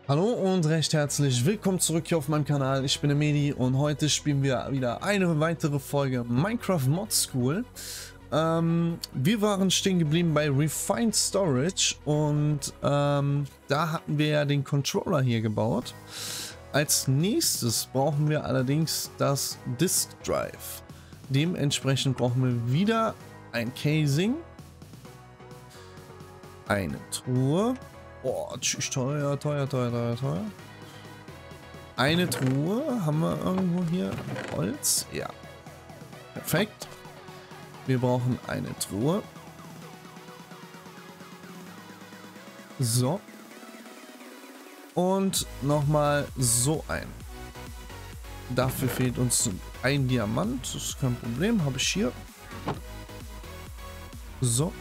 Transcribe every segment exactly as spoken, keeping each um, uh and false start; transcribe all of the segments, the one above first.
Hallo und recht herzlich willkommen zurück hier auf meinem Kanal. Ich bin der Medi und heute spielen wir wieder eine weitere Folge Minecraft Mod School. Ähm, wir waren stehen geblieben bei Refined Storage und ähm, da hatten wir ja den Controller hier gebaut. Als nächstes brauchen wir allerdings das Disk Drive. Dementsprechend brauchen wir wieder ein Casing, eine Truhe. Oh, tschüss, teuer, teuer, teuer, teuer, teuer. Eine Truhe haben wir irgendwo hier. Holz, ja. Perfekt. Wir brauchen eine Truhe. So. Und nochmal so ein. Dafür fehlt uns ein Diamant. Das ist kein Problem, habe ich hier. So.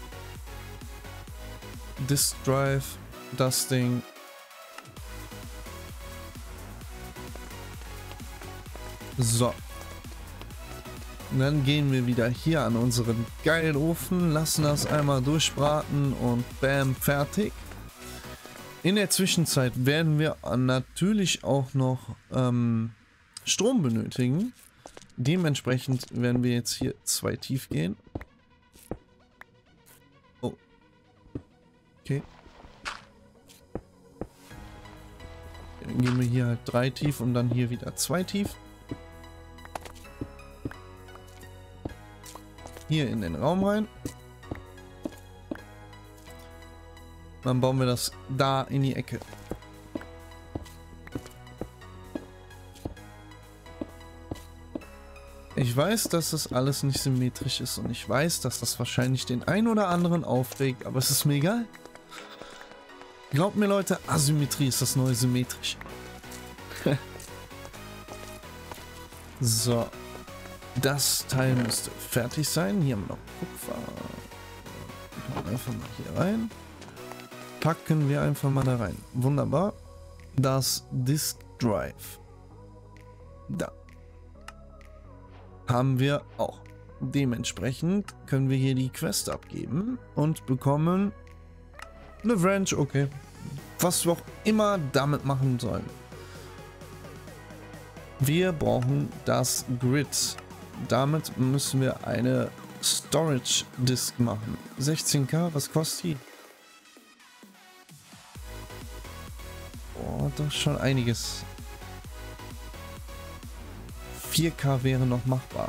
Disk Drive, das Ding. So. Und dann gehen wir wieder hier an unseren geilen Ofen, lassen das einmal durchbraten und bam, fertig. In der Zwischenzeit werden wir natürlich auch noch ähm, Strom benötigen. Dementsprechend werden wir jetzt hier zwei tief gehen. Okay. Dann gehen wir hier halt drei tief und dann hier wieder zwei tief. Hier in den Raum rein. Dann bauen wir das da in die Ecke. Ich weiß, dass das alles nicht symmetrisch ist und ich weiß, dass das wahrscheinlich den einen oder anderen aufregt, aber es ist mir egal. Glaubt mir, Leute, Asymmetrie ist das neue symmetrisch. So. Das Teil müsste fertig sein. Hier haben wir noch Kupfer. Einfach mal hier rein. Packen wir einfach mal da rein. Wunderbar. Das Disk Drive. Da. Haben wir auch. Dementsprechend können wir hier die Quest abgeben und bekommen eine Wrench, okay. Was wir auch immer damit machen sollen. Wir brauchen das Grid. Damit müssen wir eine Storage Disk machen. sechzehn K, was kostet die? Oh, doch schon einiges. vier K wäre noch machbar.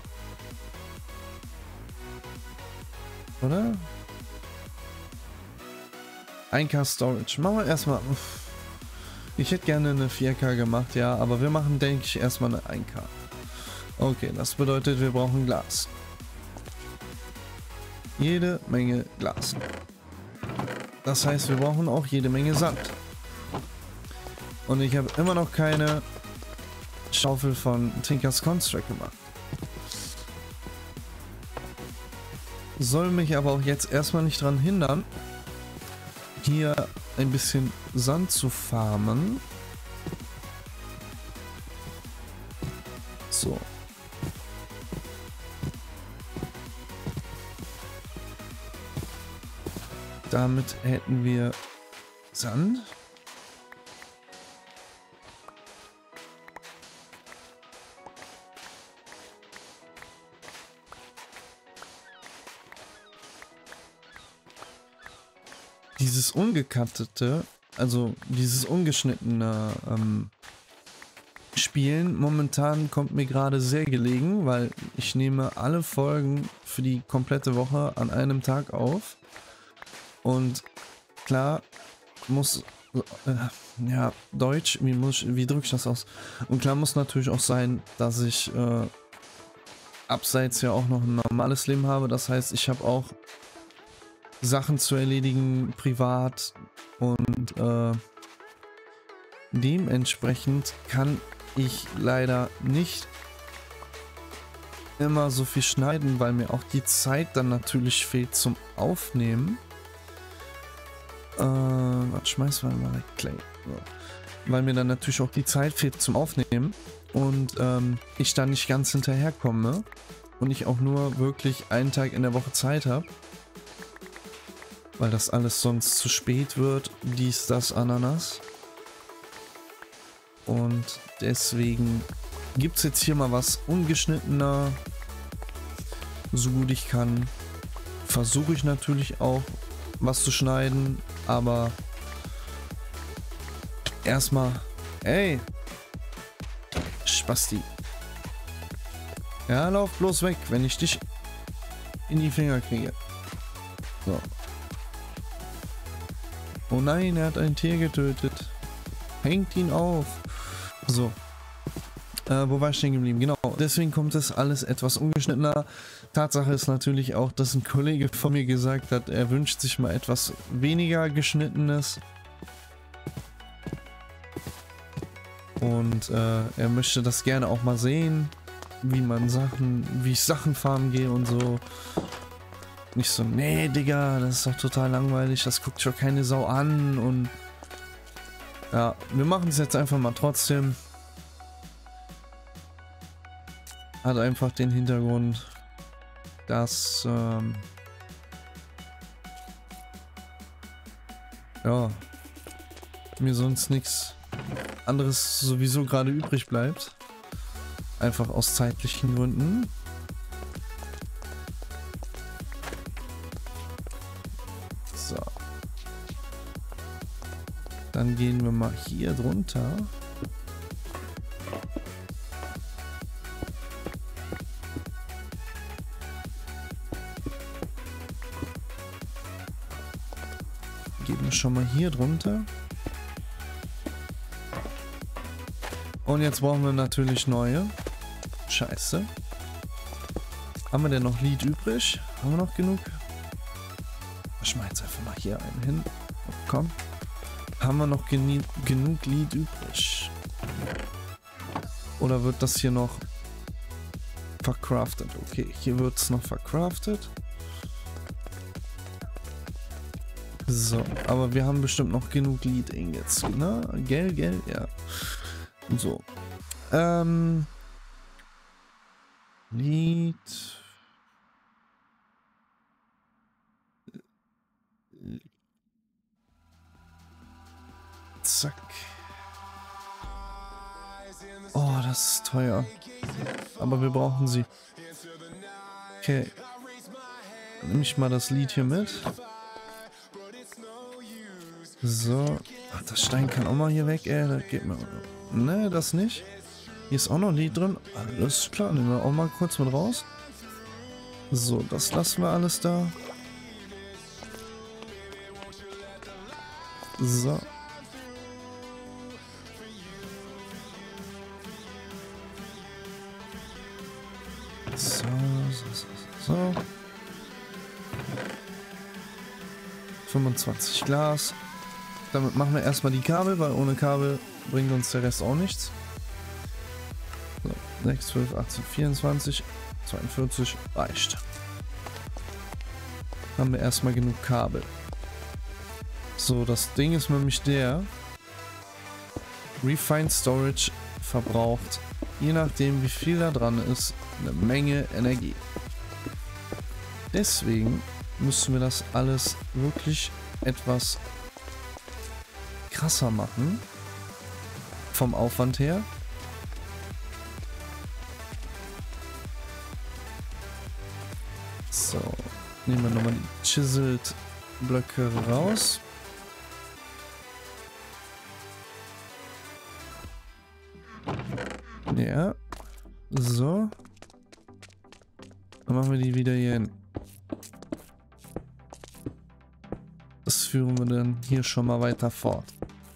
Oder? ein K Storage. Machen wir erstmal. Ich hätte gerne eine vier K gemacht, ja, aber wir machen, denke ich, erstmal eine ein K. Okay, das bedeutet, wir brauchen Glas. Jede Menge Glas. Das heißt, wir brauchen auch jede Menge Sand. Und ich habe immer noch keine Schaufel von Tinker's Construct gemacht. Soll mich aber auch jetzt erstmal nicht daran hindern, hier ein bisschen Sand zu farmen. So. Damit hätten wir Sand. Dieses ungekattete, also dieses ungeschnittene ähm, Spielen momentan kommt mir gerade sehr gelegen, weil ich nehme alle Folgen für die komplette Woche an einem Tag auf. Und klar muss, äh, ja, Deutsch, wie, muss, wie drücke ich das aus? Und klar muss natürlich auch sein, dass ich äh, abseits ja auch noch ein normales Leben habe. Das heißt, ich habe auch Sachen zu erledigen, privat, und äh, dementsprechend kann ich leider nicht immer so viel schneiden, weil mir auch die Zeit dann natürlich fehlt zum Aufnehmen. Äh, was schmeißen wir mal weg? Clay. So. Weil mir dann natürlich auch die Zeit fehlt zum Aufnehmen und ähm, ich dann nicht ganz hinterherkomme und ich auch nur wirklich einen Tag in der Woche Zeit habe. weil das alles sonst zu spät wird. Dies, das, Ananas. Und deswegen gibt es jetzt hier mal was ungeschnittener, so gut ich kann. Versuche ich natürlich auch was zu schneiden, aber erstmal, ey, Spasti. Ja, lauf bloß weg, wenn ich dich in die Finger kriege. So. Oh nein, er hat ein Tier getötet. Hängt ihn auf. So. Äh, wo war ich stehen geblieben? Genau. Deswegen kommt das alles etwas ungeschnittener. Tatsache ist natürlich auch, dass ein Kollege von mir gesagt hat, er wünscht sich mal etwas weniger geschnittenes. Und äh, er möchte das gerne auch mal sehen, wie man Sachen, wie ich Sachen farmen gehe und so. Nicht so, nee, Digga, das ist doch total langweilig, das guckt schon keine Sau an und ja, wir machen es jetzt einfach mal trotzdem. Hat einfach den Hintergrund, dass ähm, ja, mir sonst nichts anderes sowieso gerade übrig bleibt. Einfach aus zeitlichen Gründen. So. Dann gehen wir mal hier drunter. Gehen wir schon mal hier drunter. Und jetzt brauchen wir natürlich neue. Scheiße. Haben wir denn noch Lied übrig? Haben wir noch genug? Ich schmeiß einfach mal hier einen hin. Komm. Haben wir noch genug Lied übrig? Oder wird das hier noch verkraftet? Okay, hier wird es noch verkraftet. So, aber wir haben bestimmt noch genug Lied Ingots, ne? Gell, gell, ja. So. Ähm. Lied. Zack. Oh, das ist teuer. Aber wir brauchen sie. Okay. Dann nehme ich mal das Lied hier mit. So. Ach, das Stein kann auch mal hier weg, ey. Das geht mal. Ne, das nicht. Hier ist auch noch ein Lied drin. Alles klar, nehmen wir auch mal kurz mit raus. So, das lassen wir alles da. So. So, so, so, so. fünfundzwanzig Glas. Damit machen wir erstmal die Kabel, weil ohne Kabel bringt uns der Rest auch nichts. So, sechs, zwölf, achtzehn, vierundzwanzig, zweiundvierzig reicht. Haben wir erstmal genug Kabel. So, das Ding ist nämlich der Refined Storage verbraucht, je nachdem wie viel da dran ist, eine Menge Energie. Deswegen müssen wir das alles wirklich etwas krasser machen. Vom Aufwand her. So, nehmen wir nochmal die Chiseled Blöcke raus. Ja. So. Dann machen wir die wieder hier hin. Das führen wir dann hier schon mal weiter fort.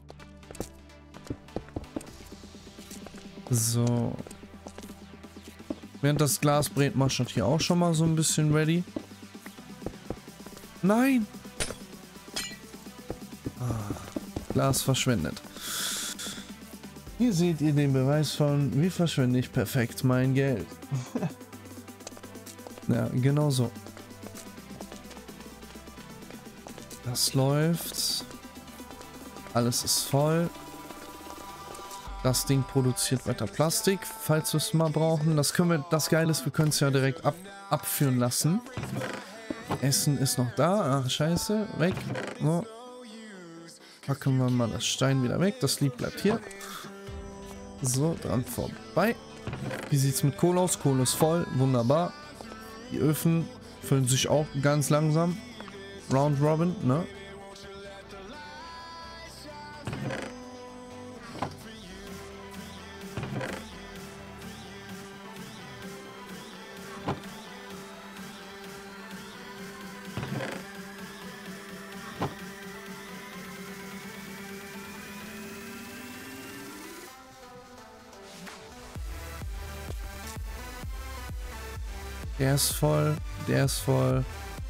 So. Während das Glas brennt, machst du hier auch schon mal so ein bisschen ready. Nein! Ah, Glas verschwendet. Hier seht ihr den Beweis von, wie verschwende ich perfekt mein Geld. Ja, genau so. Das läuft. Alles ist voll. Das Ding produziert weiter Plastik, falls wir es mal brauchen. Das können wir, das Geile ist, wir können es ja direkt ab, abführen lassen. Essen ist noch da. Ach, scheiße. Weg. So. Packen wir mal das Stein wieder weg. Das Lied bleibt hier. So, dran vorbei. Wie sieht es mit Kohle aus? Kohle ist voll. Wunderbar. Die Öfen füllen sich auch ganz langsam. Round Robin, ne? Der ist voll, der ist voll.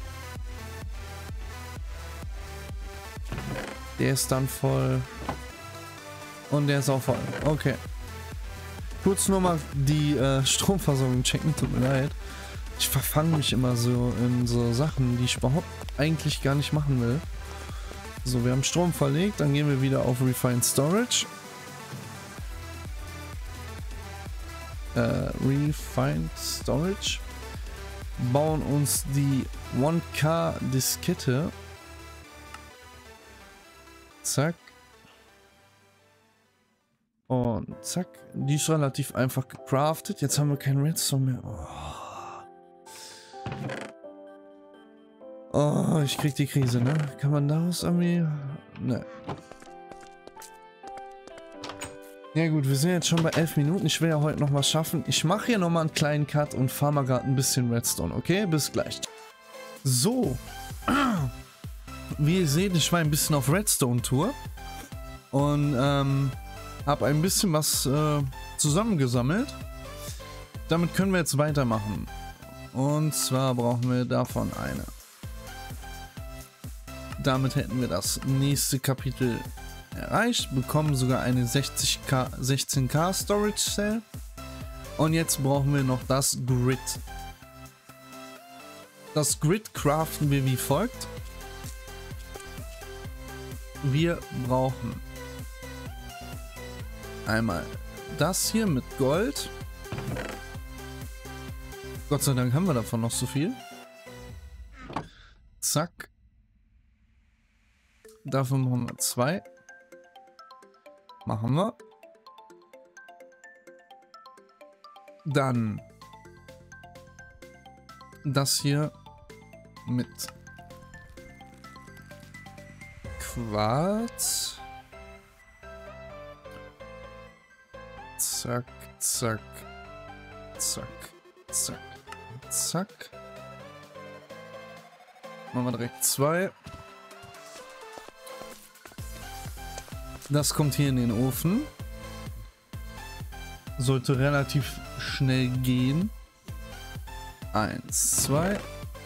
Der ist dann voll. Und der ist auch voll. Okay. Kurz nur mal die äh, Stromversorgung checken, tut mir leid. Ich verfange mich immer so in so Sachen, die ich überhaupt eigentlich gar nicht machen will. So, wir haben Strom verlegt, dann gehen wir wieder auf Refined Storage. Äh, Refined Storage. Bauen uns die one K Diskette. Zack. Und zack. Die ist relativ einfach gecraftet. Jetzt haben wir keinen Redstone mehr. Oh, oh ich krieg die Krise, ne? Kann man daraus irgendwie... Ne. Ja gut, wir sind jetzt schon bei elf Minuten. Ich will ja heute noch was schaffen. Ich mache hier nochmal einen kleinen Cut und fahre mal gerade ein bisschen Redstone, okay? Bis gleich. So. Wie ihr seht, ich war ein bisschen auf Redstone-Tour. Und ähm, habe ein bisschen was äh, zusammengesammelt. Damit können wir jetzt weitermachen. Und zwar brauchen wir davon eine. Damit hätten wir das nächste Kapitel erreicht, bekommen sogar eine sechzig K, sechzehn K Storage Cell. Und jetzt brauchen wir noch das Grid. Das Grid craften wir wie folgt. Wir brauchen einmal das hier mit Gold. Gott sei Dank haben wir davon noch so viel. Zack. Davon brauchen wir zwei. Machen wir. Dann das hier mit Quarz. Zack, zack, zack, zack, zack. Machen wir direkt zwei. Das kommt hier in den Ofen. Sollte relativ schnell gehen. Eins, zwei.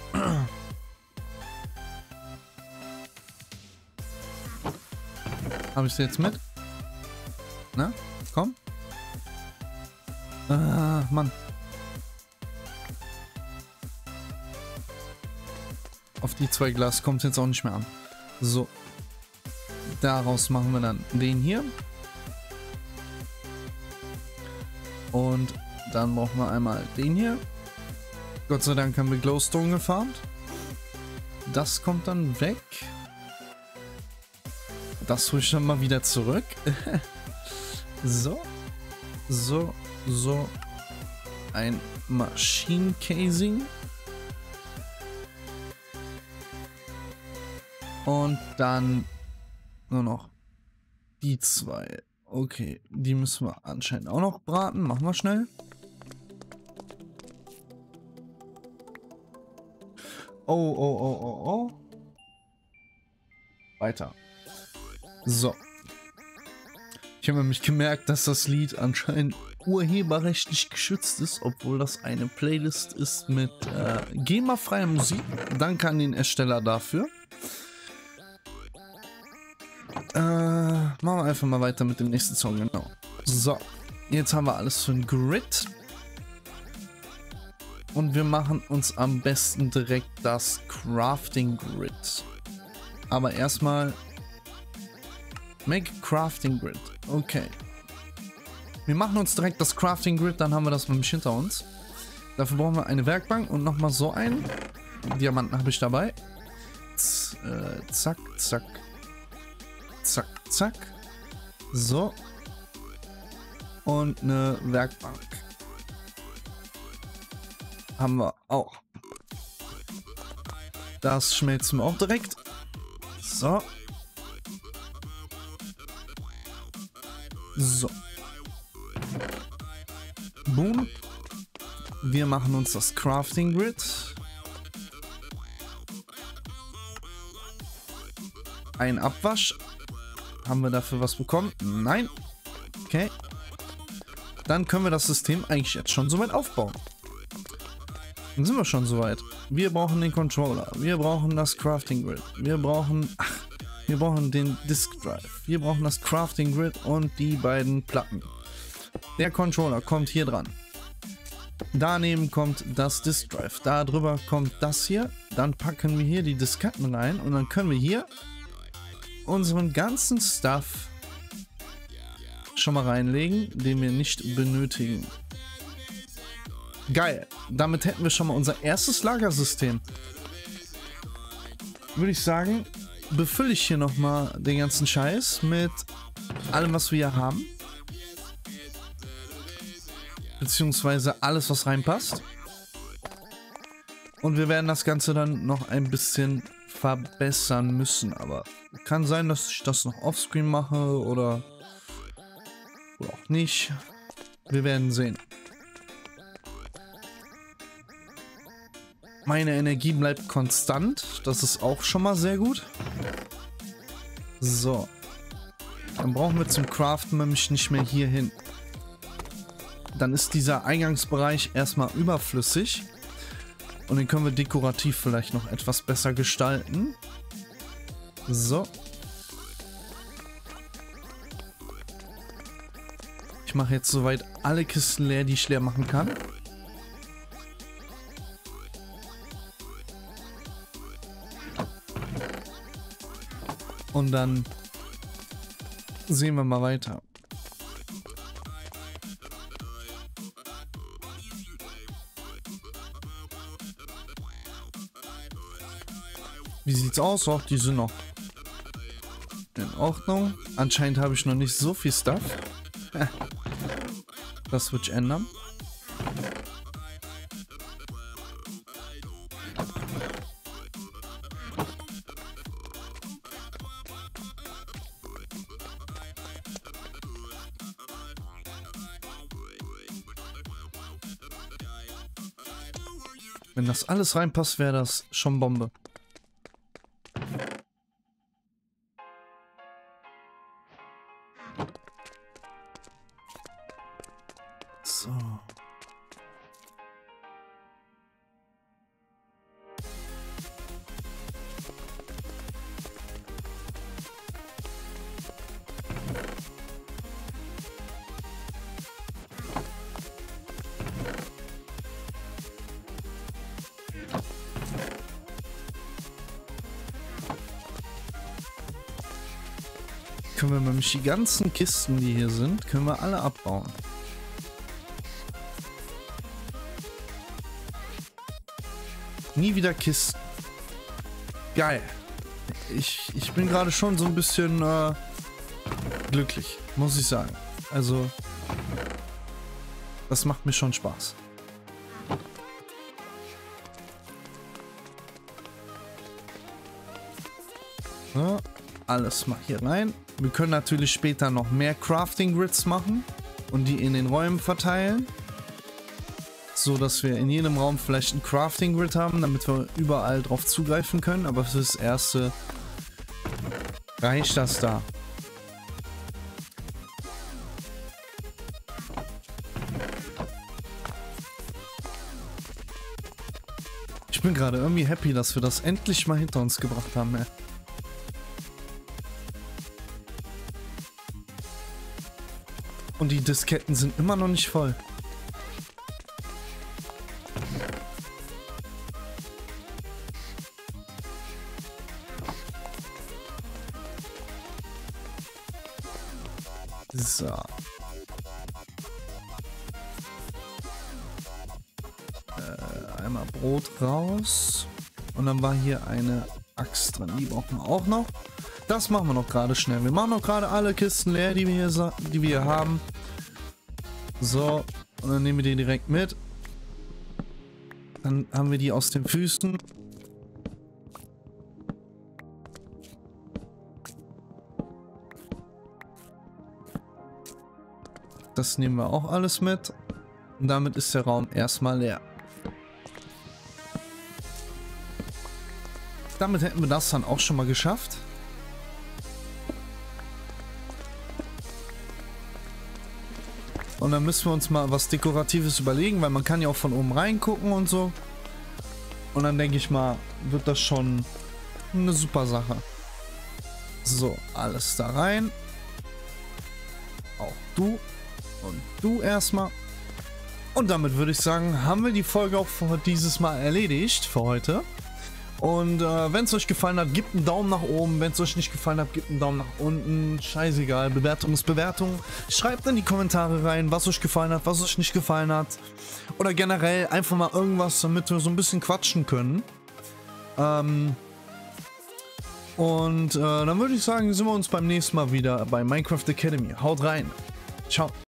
Habe ich sie jetzt mit? Na, komm. Ah, Mann. Auf die zwei Glas kommt es jetzt auch nicht mehr an. So. Daraus machen wir dann den hier. Und dann brauchen wir einmal den hier. Gott sei Dank haben wir Glowstone gefarmt. Das kommt dann weg. Das hole ich dann mal wieder zurück. So. So. So. Ein Maschinencasing. Und dann nur noch die zwei. Okay, die müssen wir anscheinend auch noch braten. Machen wir schnell. Oh, oh, oh, oh, oh. Weiter. So. Ich habe nämlich gemerkt, dass das Lied anscheinend urheberrechtlich geschützt ist, obwohl das eine Playlist ist mit äh, GEMA-freier Musik. Danke an den Ersteller dafür. Äh, machen wir einfach mal weiter mit dem nächsten Song, genau. So, jetzt haben wir alles für ein Grid. Und wir machen uns am besten direkt das Crafting Grid. Aber erstmal Make Crafting Grid. Okay. Wir machen uns direkt das Crafting Grid, dann haben wir das nämlich hinter uns. Dafür brauchen wir eine Werkbank und nochmal so einen. Diamanten habe ich dabei. Z äh, zack, zack. Zack, zack. So. Und eine Werkbank. Haben wir auch. Das schmelzen wir auch direkt. So. So. Boom. Wir machen uns das Crafting Grid. Ein Abwasch. Haben wir dafür was bekommen? Nein. Okay. Dann können wir das System eigentlich jetzt schon soweit aufbauen. Dann sind wir schon soweit. Wir brauchen den Controller. Wir brauchen das Crafting Grid. Wir brauchen... Ach, wir brauchen den Disk Drive. Wir brauchen das Crafting Grid und die beiden Platten. Der Controller kommt hier dran. Daneben kommt das Disk Drive. Da drüber kommt das hier. Dann packen wir hier die Disketten rein und dann können wir hier unseren ganzen Stuff schon mal reinlegen, den wir nicht benötigen. Geil. Damit hätten wir schon mal unser erstes Lagersystem. Würde ich sagen, befülle ich hier nochmal den ganzen Scheiß mit allem, was wir hier haben. Beziehungsweise alles, was reinpasst. Und wir werden das Ganze dann noch ein bisschen verbessern müssen. Aber kann sein, dass ich das noch offscreen mache oder, oder auch nicht. Wir werden sehen. Meine Energie bleibt konstant. Das ist auch schon mal sehr gut. So. Dann brauchen wir zum Craften nämlich nicht mehr hier hin. Dann ist dieser Eingangsbereich erstmal überflüssig. Und den können wir dekorativ vielleicht noch etwas besser gestalten. So. Ich mache jetzt soweit alle Kisten leer, die ich leer machen kann. Und dann sehen wir mal weiter. Wie sieht's aus? Auch die sind noch in Ordnung. Anscheinend habe ich noch nicht so viel Stuff. Das wird sich ändern. Wenn das alles reinpasst, wäre das schon Bombe. So. Können wir nämlich die ganzen Kisten, die hier sind, können wir alle abbauen. Nie wieder Kisten. Geil. Ich, ich bin gerade schon so ein bisschen äh, glücklich, muss ich sagen. Also, das macht mir schon Spaß. So, alles mal hier rein. Wir können natürlich später noch mehr Crafting Grids machen und die in den Räumen verteilen. So dass wir in jedem Raum vielleicht ein Crafting Grid haben, damit wir überall drauf zugreifen können. Aber für das erste reicht das da. Ich bin gerade irgendwie happy, dass wir das endlich mal hinter uns gebracht haben. Ey. Und die Disketten sind immer noch nicht voll. So. Äh, einmal Brot raus. Und dann war hier eine Axt drin. Die brauchen wir auch noch. Das machen wir noch gerade schnell. Wir machen noch gerade alle Kisten leer, die wir hier, die wir hier haben. So, und dann nehmen wir die direkt mit. Dann haben wir die aus den Füßen. Das nehmen wir auch alles mit. Und damit ist der Raum erstmal leer. Damit hätten wir das dann auch schon mal geschafft. Und dann müssen wir uns mal was Dekoratives überlegen, weil man kann ja auch von oben reingucken und so. Und dann denke ich mal, wird das schon eine super Sache. So, alles da rein. Auch du und du erstmal. Und damit würde ich sagen, haben wir die Folge auch für dieses Mal erledigt für heute. Und äh, wenn es euch gefallen hat, gebt einen Daumen nach oben. Wenn es euch nicht gefallen hat, gebt einen Daumen nach unten. Scheißegal, Bewertung ist Bewertung. Schreibt in die Kommentare rein, was euch gefallen hat, was euch nicht gefallen hat. Oder generell einfach mal irgendwas, damit wir so ein bisschen quatschen können. Ähm Und äh, dann würde ich sagen, sehen wir uns beim nächsten Mal wieder bei Minecraft Academy. Haut rein. Ciao.